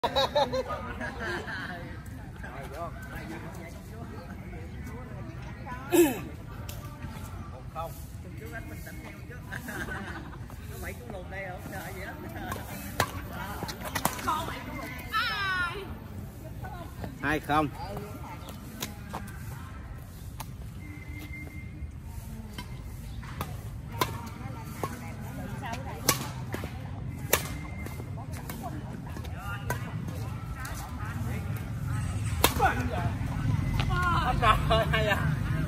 Không chú anh bình tĩnh theo chứ. Có 7 cú lùn đây không sợ gì lắm. Có 7 cú lùn. 2-0. Rồi hay à.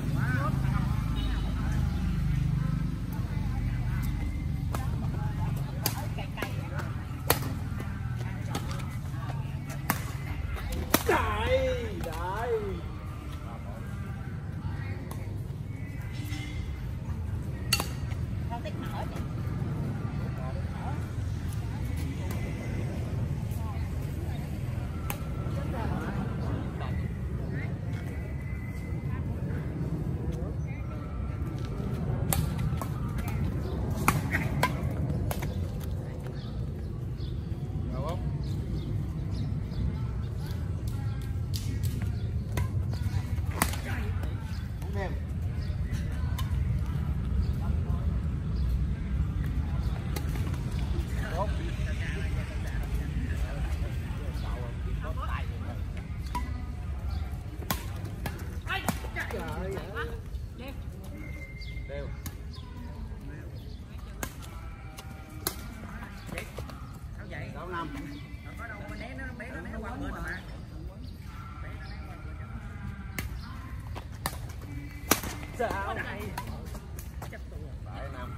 Sao này? Chắc tụi phải nằm.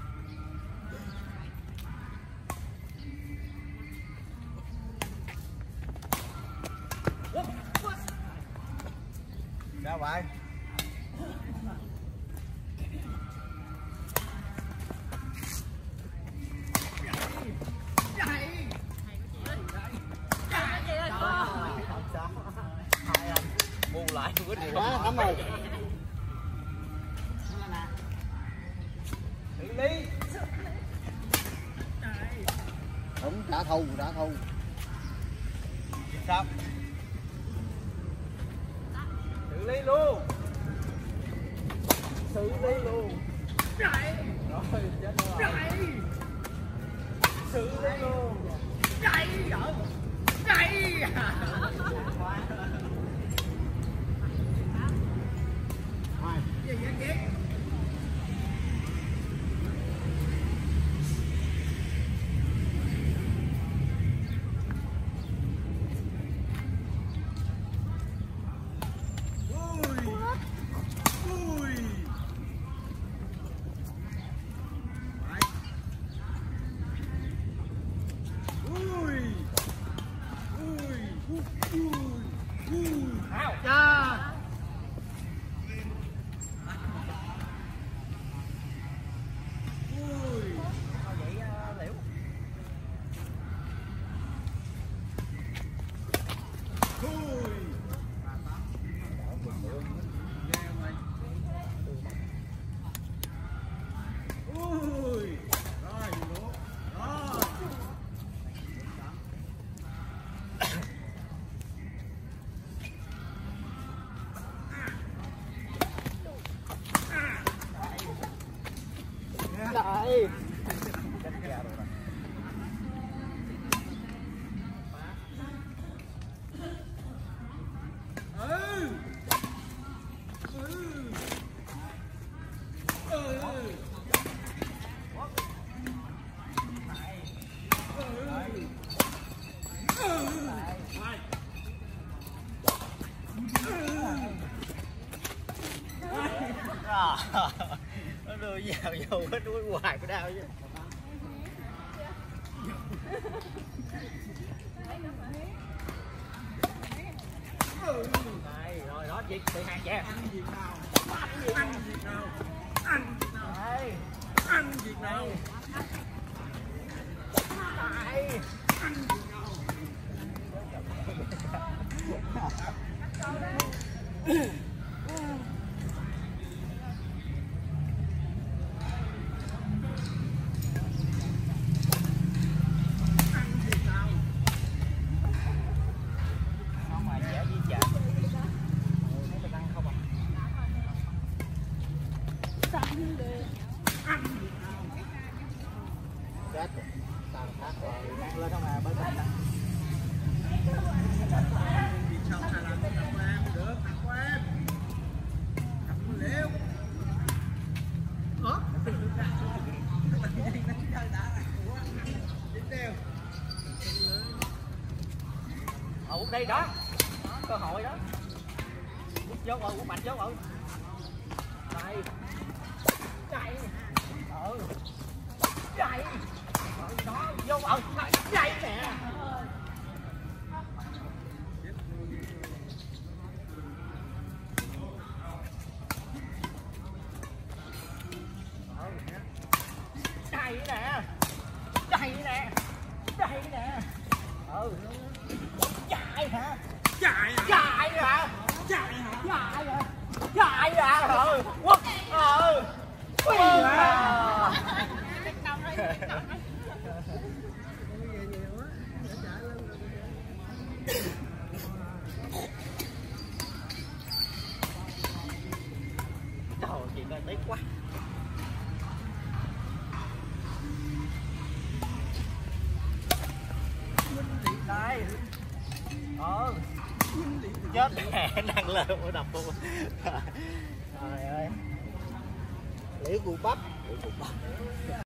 Sao vậy? Bù lại quyết định quá lắm rồi. Lý. Đúng, đã thu. Sao? Xử lý luôn. Rồi, chết rồi. Xử lý luôn. Đây. Nó đưa vào vô hết đuôi hoài có đau chứ. Đây, rồi đó chị tự hàng cha. Ăn gì nào? Ăn gì nào? Ăn gì nào? Đây. Ăn gì nào? Đây. Ăn gì nào? Ủa đây đó. Cơ hội đó. Quất vô rồi, quất mạnh vô rồi. Đây. Đây. Ừ. Đây. Đó, vô rồi. Đây nè. Đây nè. Đây nè. Đây nè. Ừ. Chạy hả? Chạy hả? Chạy hả? Chạy hả? Chạy hả? Chạy hả? Ừ. Quất. Ừ. Quất. Trời, chị coi tiếc quá. Đây. Chết mẹ, đang lên ở đập luôn. Trời ơi. Liễu cụ bắp.